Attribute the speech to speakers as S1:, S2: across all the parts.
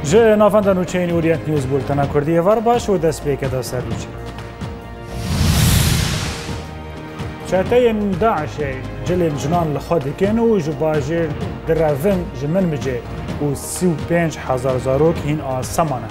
S1: جه نافنده نوچین اورینت نیوز بولتنا کردی ور باش و دست پیک دا سر نوچین. چهتین داعش جلین جنان لخود کن و جباجر درون جمن بجه و 35,000 زاروک هین آسمانه.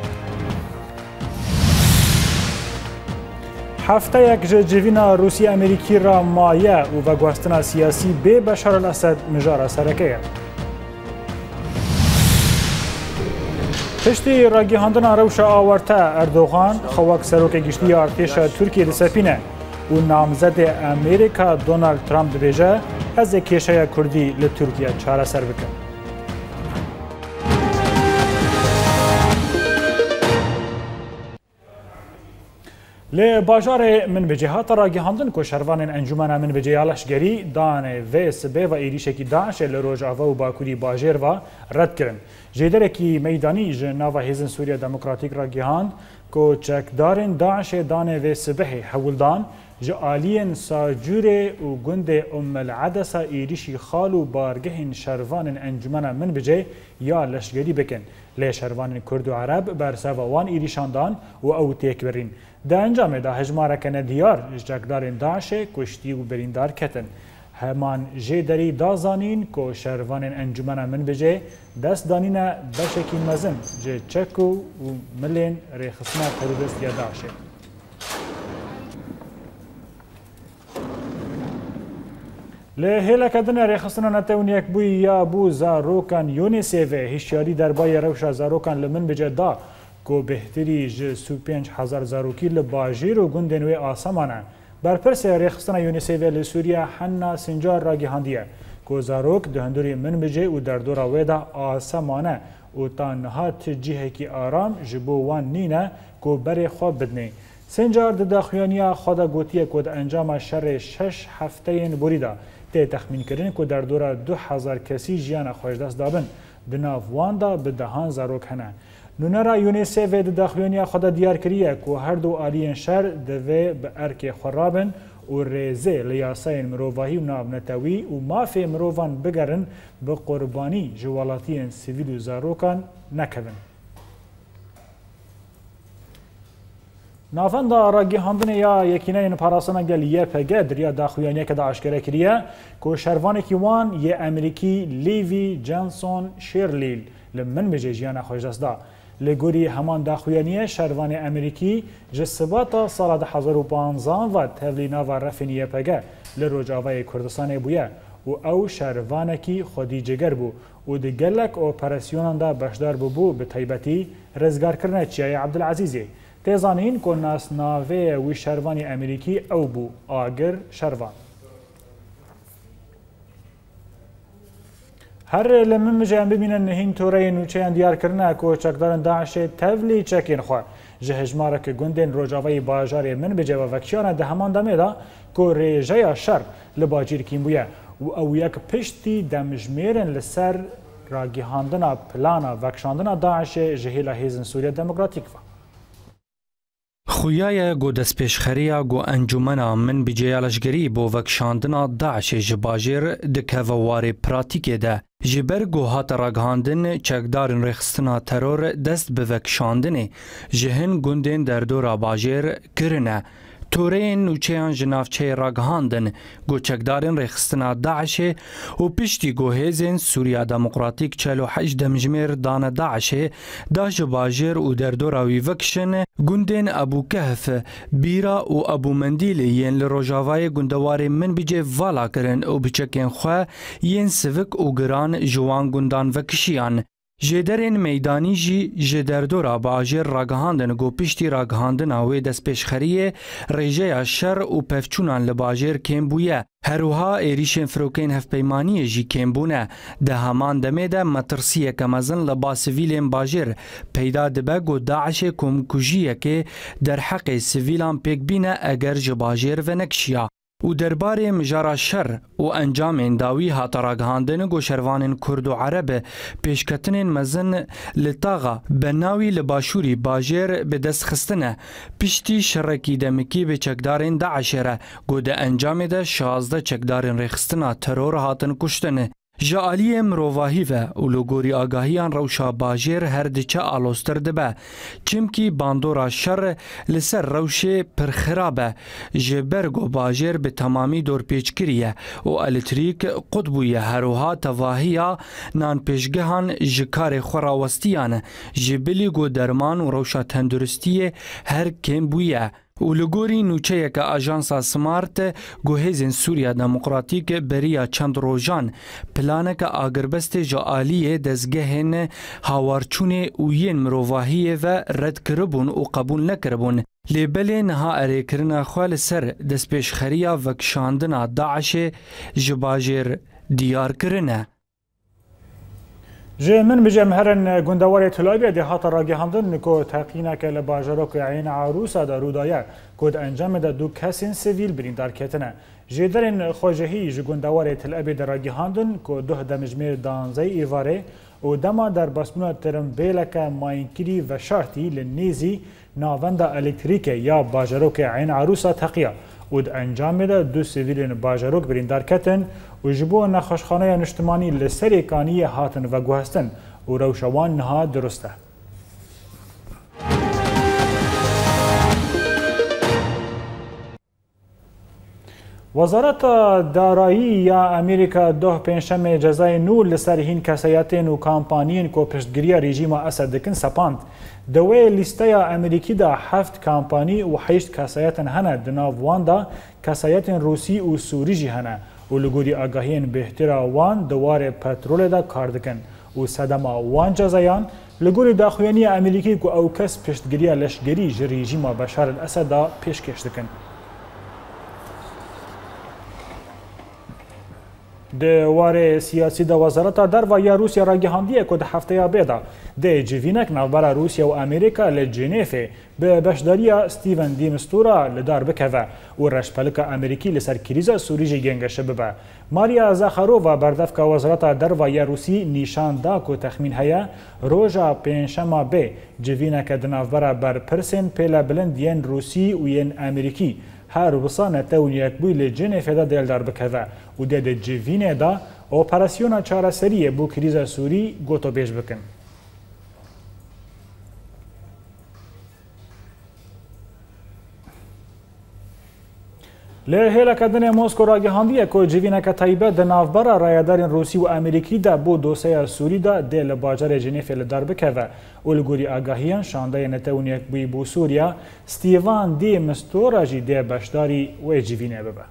S1: هفته یک جوینا روسی امریکی را مایه و وگواستنا سیاسی به بشار الاسد مجارا سرکه. پشتی راگیهاندن روش آورته اردوغان خواک سروک گشتی ارتش ترکیه دسپینه و نامزد امریکا دونالد ترامپ دبیجه از کشه کردی لترکیه چاره سر بکن. لی باجار من بجهات راگیهاندن که شروان انجمن من بجیالشگری دان ویسب و ایریشکی داعش لروجاوا و باکوری باجر و رد کرن. جیدر کی میدانی جناوا هیزن سوریا دموکراتیک راگیهاند که چکدارن داعش دان ویسبه حولدان جالین ساجور و گند العدسه ایریشی خالو بارگهن شروان انجمن من بجی یا لشگری بکن. لی شروان کرد و عرب برسوا وان ایریشاندان و او تیک برین. در انجام دا هجماره کنه دیار جکدارین داعش کشتی و بریندار کتن. همان جدری دازانین که شروان انجمن من بجه دست دانینه بشکی مزن جه چکو و ملین ریخصنا تروریست یا داعشه. لهلا کدن ریخصنا نتون یک بوی یا بو زاروکان یونیسیف هشیاری دربای روش زاروکان لمن بجه دا که بهتری ج 35,000 زاروکی لباجیر و گندنوی آسمانه. برپرس ریخستان یونیسیف لسوریا حنا سنجار را گهاندیه که زاروک دهندوری من بجه و در دورا ویدا آسمانه و تا نهات جیه کی آرام جبو وان نینه که بری خواب بدنه. سنجار داخویانیا خدا گوتیه که انجام شر 6 هفته بریده تی تخمین کردن که در دورا 2000 کسی جیان خوش دست دابن بناف واندا به دهان زاروک هنه. نونرا یونیسیف داخویانیا خدا دیار کریه که هر دو آلین شر دوی به ارک خرابن و ریزه لیاسای مروواهی و نابنتوی و مافی مرووان بگرن به قربانی جوالاتی سیویل و زاروکان نکبن. نافند راگیهاندن یا یکینه پاراسانا گل یه پگه دریا داخویانیا که داعشگره کریه که شروانکی وان یه امریکی لیوی جانسون شیرلیل لمن بجه جیان خوش دست دا. لگوری همان داخویانیه شروان امریکی جسباتا سال 2015 و تولیناو رفینیه پگه لروجاوای کردستان بویه و او شروانکی خودی جگر بو و دگلک اپراسیونان دا بشدار بو به طیبتی رزگار کرنه چیای عبدالعزیزی. تیزانین که ناس ناوه وی شروانی امریکی او بو آگر شروان. هر لمن مجان ببینن نهین توره نوچهان دیار کرنه که چکدارن داعش تولی چکین خواه. جه هجماره که گندین روجاوی باجاری من بجه و وکشیانه ده همان دمه دا که ریجه شر لباجیر کین بویه و او یک پشتی دمجمیرن لسر راگیهاندن پلانا وکشاندن داعش جهیل هیزن سوریا دموکراتیک و.
S2: خویای گو دست پیشخریا گو انجمنا من بجیالشگری بو وکشاندنا داعش جباجر دکوواری پراتیکه ده. جبر گو هات راگهاندن چکدارن رخستنا ترور دست به وکشاندنه جهن گندین در دورا باجر کرنه. تورین نوچهان جنافچه راگهاندن گو چکدارن رخستنا داعش و پشتی گو هیزن سوریا دموکراتیک 48 دمجمیر دان داعش دا جباجر و در دورا وی وکشن گندین ابو کهف بیرا و ابو مندیل ین لروجاوای گندوار من بجه والا کرن و بچکن خواه ین سوک و گران جوان گندان وکشیان. جدرین میدانی جی جدردورا باجر راگهاندن گو پشتی راگهاندن آوی دست پیشخریه ریجه شر و پفچونان لباجر کم بویه. هروها ایریشن فروکین هف پیمانی جی کم بونه ده همان دمه ده مترسیه کمزن لبا سویلین باجر پیدا دبه گو داعش کم کجیه که در حق سویلان پیک بینه اگر جباجر و نکشیا. و درباره مجارا شر و انجام انداوی هات راگهاندن گو شروان کرد و عرب پیشکتن مزن لطاغا بناوی لباشوری باجر به دست خستنه پشتی شرکی دمکی به چکدارین داعشره گو ده انجام ده 16 چکدارین رخستنه ترور هاتن کشتنه جالی مروواهی و اولوگوری آگاهیان روشا باجر هر دچه آلوستر دبه چمکی باندورا شر لسر روش پرخرابه جبرگو باجر به تمامی دور پیچ کریه و الکتریک قطبویه هروها تواهیا نان پیشگهان جکار خوراوستیانه جبلی گو درمان و روشا تندرستیه هر کم بویه اولگوری نوچه که آژانسا سمارت گوهزین سوریا دموکراتیک بریا چند روزان پلانه که آگربست جالیه دزگهن هاوارچون اوین مروواهیه و رد کربون و قبول نکربون لیبل نها اره کرنا خوال سر دست پیشخریا وکشاندنا داعش جباجر دیار کرنه.
S1: جه من بجم هرن گندوار طلابی دهات راگی همدن که تقیینه که لباجرک عین عروسا دا رودایه کد انجام دا دو کسین سویل بریندار کتنه. جه درین خوجهی جه گندوار طلابی در راگی همدن که ده دمجمیر دانزه ایواره و دما در بسمونه ترمبیلک ماینکری و شارتی لنیزی ناوند الکتریک یا باجرک عین عروسا تقیه و انجام دا دو سویلین باجرک بریندار کتن و جبو نخوشخانه نشتمانی لسری کانی هاتن و گوهستن و روشوان نها درسته. وزارت دارایی یا امریکا ده پنجشنبه جزای نو لسر هین کسایتین و کامپانیین کو پشتگیری رژیم اسد دکن سپاند. دوی لیسته امریکی دا 7 کامپانی و 8 کسایتن هنه دناو وان دا کسایتن روسی و سوری جی هنه و لگوری آگاهین بهتره وان دوار پترول دا کار دکن و صدما وان جزایان لگوری داخوینی امریکی که او کس پشتگیری لشگری جی رژیم بشار الاسد دا پیشکش دکن. دوار سیاسی دا وزارت در و یا روسیا را گهاندیه که ده هفته بیدا ده جوینک نوبر روسیا و امریکا لجنیفه به بشداری ستیون دی مستورا لدار بکوه و رشپلک امریکی لسر کریزا سوریجی گنگشه ببه. ماریا زاخارووا بردفک وزارت در و یا روسی نیشان دا که تخمین هیا روژا پنجشنبه به جوینک دنوبر بر پرسن پیلا بلند ین روسی و ین امریکی هر وصانه تون یک بوی لجنیفه دا دل دار بکوه و ده جوینه دا اپراسیون چاره سریه بو کریزا سوری گوتو بیش بکن. لهلا کدن موسکو را گهاندیه که جوینه که تایبه ده نافبرا رایدارین روسی و امریکی ده بو دوسه سوری ده دل باجر جنیفه لدار بکوه و لگوری آگاهیان شانده نتون یک بوی بو سوریا ستیوان دی مستورا جی ده بشداری و جوینه ببه.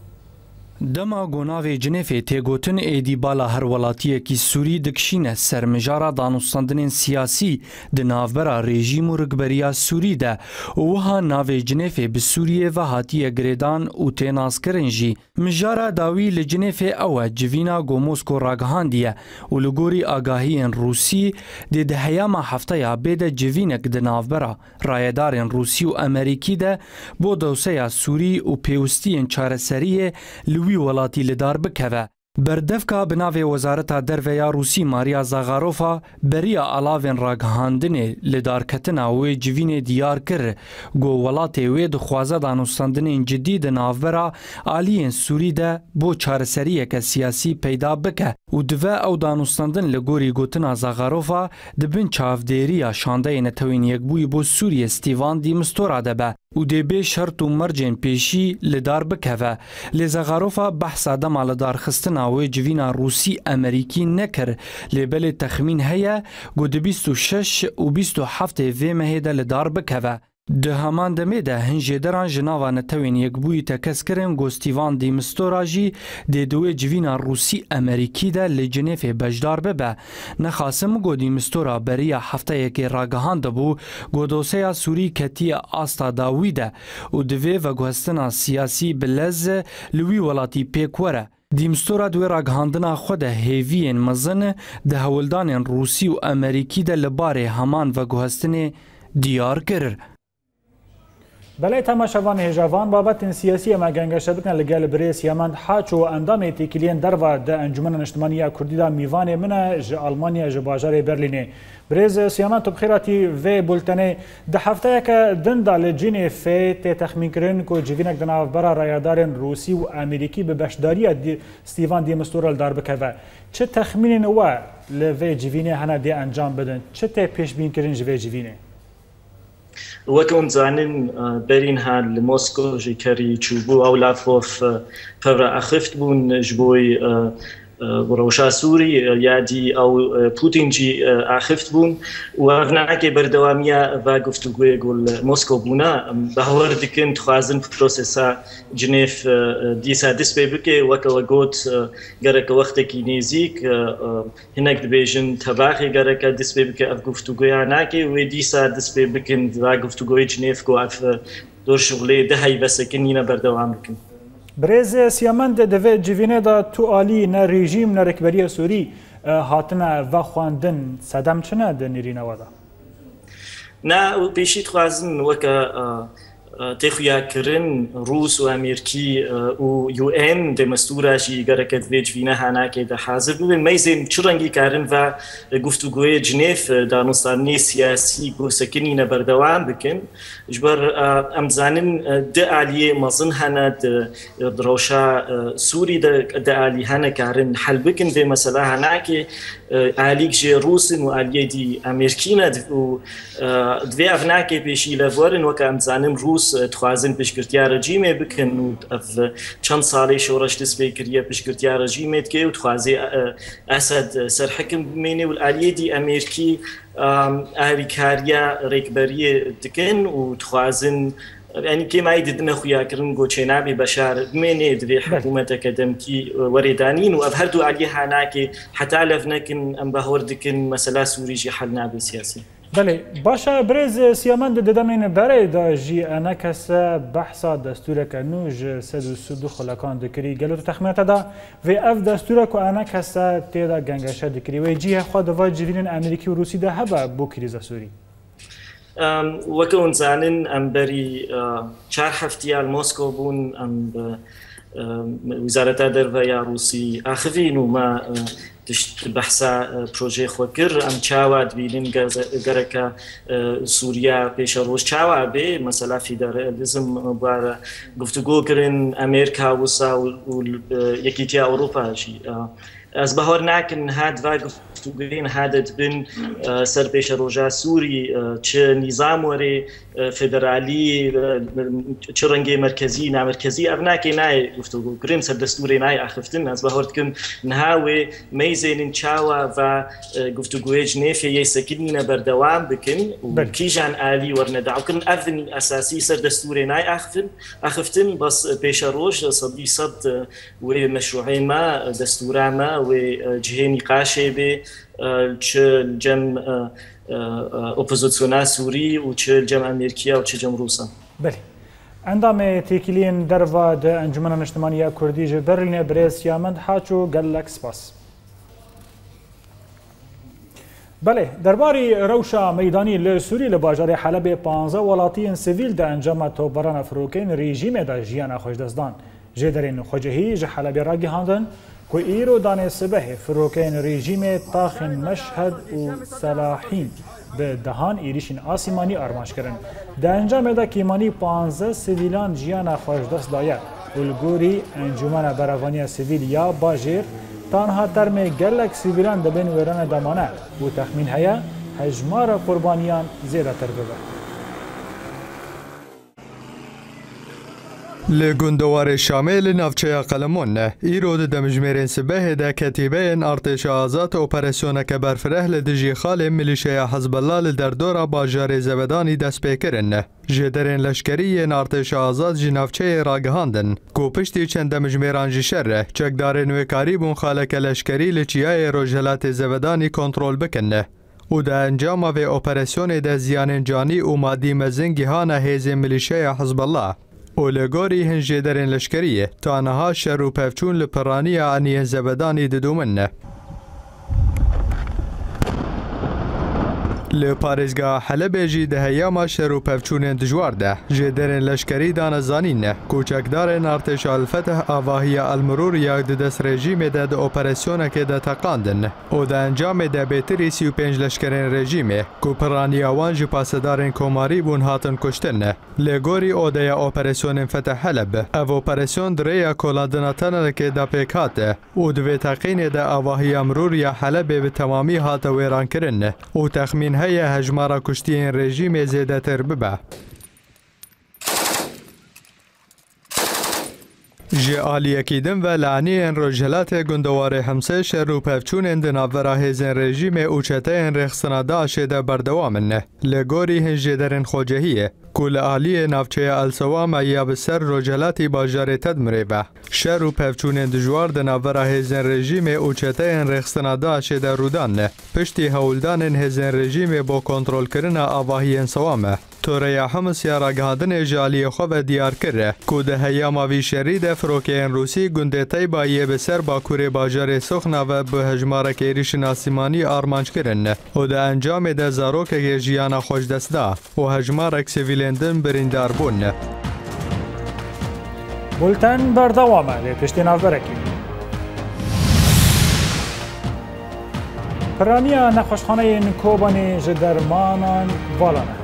S2: دما گوناوی جنیفه تیگوتن ایدی بالا هر ولاتیه کی سوری دکشینه سرمجارا دانوستاندنین سیاسی ده نافبرا رژیم و رگبریا سوری ده و وها ناوی جنیفه به سوریه و هاتیه گریدان و تیناس کرنجی مجارا داوی لجنیفه اوه جوینا گو موسکو راگهاندیه و لگوری آگاهین روسی ده هیاما هفته یا بیده جوینک ده نافبرا رایدارین روسی و امریکی ده بو دوسه سوری و پیوستین چاره سریه لوی ولاتی لدار بکوه. بردفکا بناوی وزارت درویا روسی ماریا زاغاروفا بریا علاوین راگهاندن لدارکتنا و جوین دیار کر گو ولات و دخوازه دانوستاندن جدید ناوبرا آلیین سوری ده بو چارسریه که سیاسی پیدا بکه و دوه او دانوستاندن لگوری گوتنا زاغاروفا دبن چافدیریا شانده نتوین یک بوی بو سوری ستیوان دی مستورا ده به و دبی شرط و مرجن پیشی لدار بکوه. لزاغاروفا بحثا دما لدار خستنا و جوینا روسی امریکی نکر لیبل تخمین هیا گو ده 26 و 27 وی مهیده لدار بکوه. ده همان دمه ده هنجه دران جناوا نتوین یک بوی تکس کرن گو ستیوان دی مستورا جی ده دوی جوینا روسی امریکی ده لجنیف بجدار ببه. نخاسم گو دی مستورا بریا هفته یکی راگهان دبو گو دوسه سوری کتی آستا داوی ده و دوی و گوستنا سیاسی بلز لوی ولاتی پیکوره. دیمستورا دوی راگهاندنا خود هیوین مزن ده هولدان روسی و امریکی ده لباره همان و گوستن دیار کرر.
S1: بله تماشاوان هجوان بابت سیاسی اما گنگشت بکن لگل بریس یمند حاچ و اندام تیکلین دروا ده انجمن اجتماعی کردی دا میوان من ج آلمانیا ج باجار برلینه بریز سیامان تو بخیراتی و بولتنه ده هفته که دن دال جین فیت تخمین کرن کو جوینک دناو برا رایدارن روسی و امریکی به بشداری ستیوان دی مستورال دار بکوه چه تخمین و لوی جوینه هنه دی انجام بدن چه ته پیش بین کرن جوی جوینه
S3: وكون زانن برين هال موسكو جيكري تشوبو او لافوف فورا اخفت بون جبوي روشا سوري يادي او بوتين جي اخفت بون وافناكي بردواميا واغفتوغو يقول موسكو بونا بهور دكن تخازن بروسيسا جنيف ديسا ديسبيبكي وكوغوت غرك وقتك نيزيك هناك دبيجن تباخي غرك ديسبيبكي افغفتوغو ياناكي وديسا ديسبيبكن واغفتوغو جنيف كو اف دور شغلي دهي بس كنينا بردوام بكن
S1: برز سیامند دوی جوینه دا تو عالی نه رژیم نه رکبری سوری هاتنه و خواندن صدم چنه ده نیرین وادا؟
S3: نه و پیشید خوازن وکا تخویا کرن روس و امریکی و یو ان ده مستوراشی گرکت وی جوینه هناکه ده حاضر بودن میزن چرنگی کارن و گفتگوی جنیف دانستانی سیاسی بو سکنی نبردوام بکن جبر امزانن ده عالیه مزن هنه دروشا سوری ده عالی هنه کارن حل بکن ده مثلا هناکه عالیک جه روسن و عالیه دی امریکینا و دوی افناکه پیشی لفورن وکا امزانن روس تخوازن پشکرتیا رژیمه بکن و چند سالی شورش دست بکریه پشکرتیا رژیمه که و تخوازی اسد سرحکم بمینه و عالیه دی امریکی آریکاریا ریکبری دکن و تخوازن يعني كما يدنا خويا كرن جو تشينابي بشار مني دوي حكومه اكاديميكي وردانين وابهردو عليها هناك حتى لفنكن ام بهوردكن مساله سوري جي حلنا بالسياسي
S1: بله باشا برز سیامند ددمین بره دا جی انا کس بحثا دستور کنوج سد سدو خلقان دکری گلو تخمینات دا و اف دستور کو انا کس تیدا گنگشه دکری و جی خود و جوینن امریکی و روسی ده هبا بو کریزا سوری
S3: وكون زانن ام بري چهار هفتيال موسكو بون ام وزارة درفيا روسي اخذين وما تشت بحثا بروجي خوكر ام چاواد بيلين گركا سوريا پیش روش چاوا به مثلا فيدراليزم بار گفتگو کرن امريكا وسا و يكيتيا اوروبا جي از بهار ناکن هاد و گفتگوین هادت بن سر پیش روجا سوری چه نظام وری فدرالی چه رنگ مرکزی نه مرکزی ابناکی نه گفتگو کریم سر دستوری نه اخفتن از بهار کن نهاوی میزین چاوا و گفتگوی جنیفی یه سکنی نبردوام بکن و کیجان عالی ورندعو کن اذن اساسی سر دستوری نه اخفتن بس پیش روج صدی صد و مشروعی ما دستورا ما و جهه نقاشه به چه جم اپوزیسیون سوری و چه جم امریکا و چه جم روسا.
S1: بله. اندام تکیلین دروا ده انجمن اجتماعی کردی جبرلین برز یامند حاچو گلک سپاس. بله درباره روشا میدانی لسوری لباجار حلب 15 ولاتی سیویل ده انجام توبران افروکین رژیم ده جیان خوش دزدان جدرین خوجهی ج حلب راگی هاندن که ایرو دانه سبه فروکین رژیم تاخن مشهد و صلاحین به دهان ایریشین آسیمانی آرماش کرن. ده انجام ده کیمانی 15 سیویلان جیان خوش دست داید. الگوری انجمن براوانی سیویل یا باجر تنها ترم گلک سیویلان دبین ویران دمانه و تخمین هیا هجمار قربانیان زیده تر ببه.
S2: لگندوار شامل نافچه قلمون ایرود دمجمرین سبه ده کتیبه ارتش آزاد اپراسیون که برفره لدجی خال ملیشه حزب الله لدردور باجار زبدانی دست پیکرن جدرین لشکری ارتش آزاد جنافچه راگهاندن کو پشتی چند دمجمران جشره چکدار نوکاری بون خالک لشکری لچیای روجلات زبدانی کنترل بکنه و ده انجام و اپراسیون ده زیان جانی و مادی مزنگیهان هیز ملیشه حزب الله اولگاری هنجه درین لشکریه تا آنها شر و پفچون لپرانی آنی زبدانی ددومنه.
S4: لی پارێزگا حەلەبێژی دەهەیاما شەر و پەفچوونên dijwar de ji derên leşkerî danezanîn ne kûçekdarên artêşa Alfeteh avahiya Elmirûr ya di dest rejîmê de di operasyonekê de teqandin û di encamê de bêtirî 35 leşkerên rejîmê ku piraniya wan ji pasedarên komarî bûn hatin kuştin. Lê gorî odeya operasyonên Feteh Heleb, ev operasyon di rêya kolandina tenekê de pêk hate û di vê teqînê de avahiya mirûr ya Helebê bi temamî hate wêrankirin û texmîn heye hejmara kuştiyên rejîmê zêdetir bibe. Ji aliyekî din ve laniyên Rojhilatê Gundewarê Hemsê şer û pevçûnên di navbera hêzên rejîmê û çeteyên rêxistina Daişê de berdewam in. Li gorî hin jêderên xwecehiyê ku li aliyê navçeya Elsewama ya bi ser Rojhilatê bajarê Tedmirê ve şer û pevçûnên dijwar di navbera hêzên rejîmê û çeteyên rêxistina Daişê de rûdan piştî hewldanên hêzên rejîmê bo kontrolkirina avahiyên Sewame. Toreya Hems ya ragihandinê ji aliyê xwe ve diyar kir ku di heyama vî şerî de firokeyên Rûsî gundê Teybayê bi ser Bakurê bajarê Soxna ve bi hejmarek êrişîna Sîmanî armanc kirin û di encamê de zarokekê jiyana xwe ji dest da û hejmarek sivîlên din birîndar bûn.
S1: Bulten berdewam e lê piştî navberekî. Piraniya nexweşxaneyên Kobanê ji dermanan valan e.